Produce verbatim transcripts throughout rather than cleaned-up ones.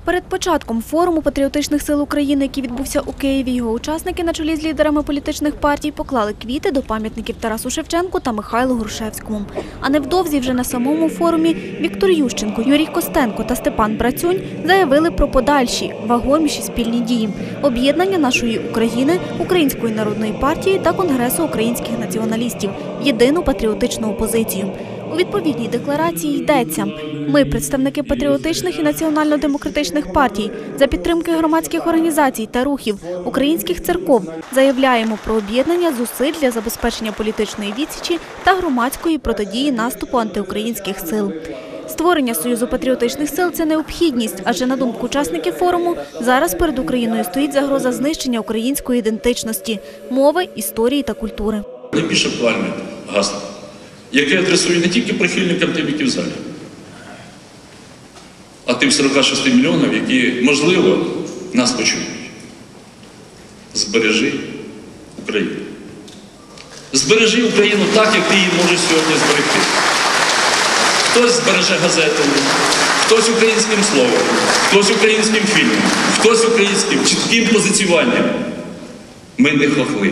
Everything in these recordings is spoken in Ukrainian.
Перед початком форуму патріотичних сил України, який відбувся у Києві, його учасники на чолі з лідерами політичних партій поклали квіти до пам'ятників Тарасу Шевченку та Михайлу Грушевському. А невдовзі вже на самому форумі Віктор Ющенко, Юрій Костенко та Степан Брацюнь заявили про подальші, вагоміші спільні дії – об'єднання нашої України, Української народної партії та Конгресу українських націоналістів в єдину патріотичну опозицію. У відповідній декларації йдеться: ми, представники патріотичних і національно-демократичних партій, за підтримки громадських організацій та рухів, українських церков, заявляємо про об'єднання зусиль для забезпечення політичної відсічі та громадської протидії наступу антиукраїнських сил. Створення Союзу патріотичних сил – це необхідність, адже, на думку учасників форуму, зараз перед Україною стоїть загроза знищення української ідентичності, мови, історії та культури. Найбільш актуальне гасло, яке адресує не тільки прихильникам тим, які в залі, а тим сорока шести мільйонам, які, можливо, нас почують. Збережи Україну. Збережи Україну так, як ти її можеш сьогодні зберегти. Хтось збереже газетами, хтось українським словом, хтось українським фільмом, хтось українським чітким позиціюванням. Ми не хохли.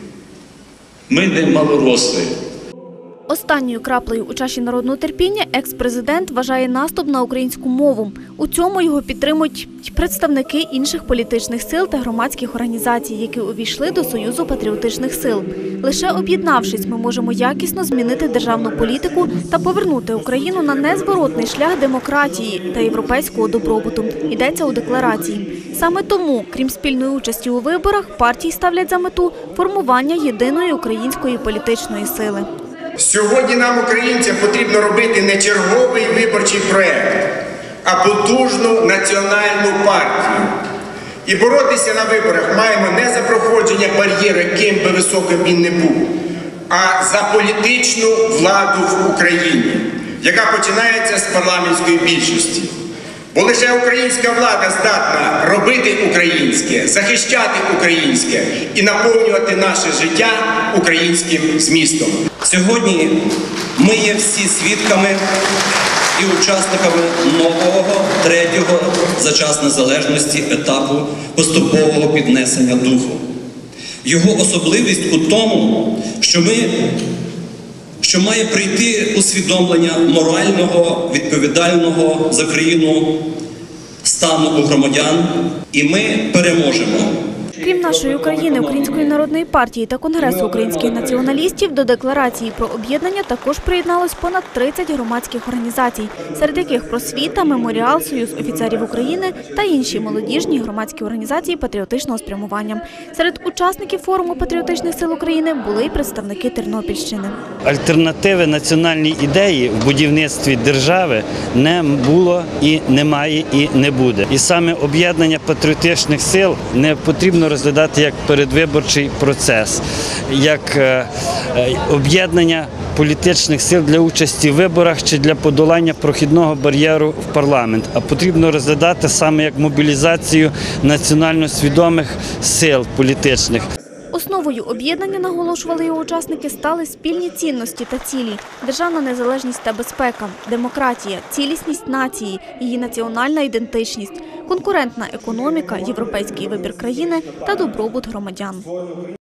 Ми не малоросли. Останньою краплею у чаші народного терпіння екс-президент вважає наступ на українську мову. У цьому його підтримують представники інших політичних сил та громадських організацій, які увійшли до Союзу патріотичних сил. Лише об'єднавшись, ми можемо якісно змінити державну політику та повернути Україну на незворотний шлях демократії та європейського добробуту, йдеться у декларації. Саме тому, крім спільної участі у виборах, партії ставлять за мету формування єдиної української політичної сили. Сьогодні нам, українцям, потрібно робити не черговий виборчий проєкт, а потужну національну партію. І боротися на виборах маємо не за проходження бар'єру, яким би високим він не був, а за політичну владу в Україні, яка починається з парламентської більшості. Бо лише українська влада здатна робити українське, захищати українське і наповнювати наше життя українським змістом. Сьогодні ми є всі свідками і учасниками нового, третього за час незалежності етапу поступового піднесення духу. Його особливість у тому, що ми що має прийти усвідомлення морального, відповідального за країну стану у громадян, і ми переможемо. Крім нашої України, Української народної партії та Конгресу українських націоналістів, до декларації про об'єднання також приєдналось понад тридцять громадських організацій, серед яких «Просвіта», «Меморіал», «Союз офіцерів України» та інші молодіжні громадські організації патріотичного спрямування. Серед учасників форуму патріотичних сил України були й представники Тернопільщини. Альтернативи національній ідеї в будівництві держави не було і немає і не буде. І саме об'єднання патріотичних сил не потрібно розглядати як передвиборчий процес, як об'єднання політичних сил для участі в виборах чи для подолання прохідного бар'єру в парламент, а потрібно розглядати саме як мобілізацію національно свідомих сил політичних. Основою об'єднання, наголошували його учасники, стали спільні цінності та цілі – державна незалежність та безпека, демократія, цілісність нації, її національна ідентичність, конкурентна економіка, європейський вибір країни та добробут громадян.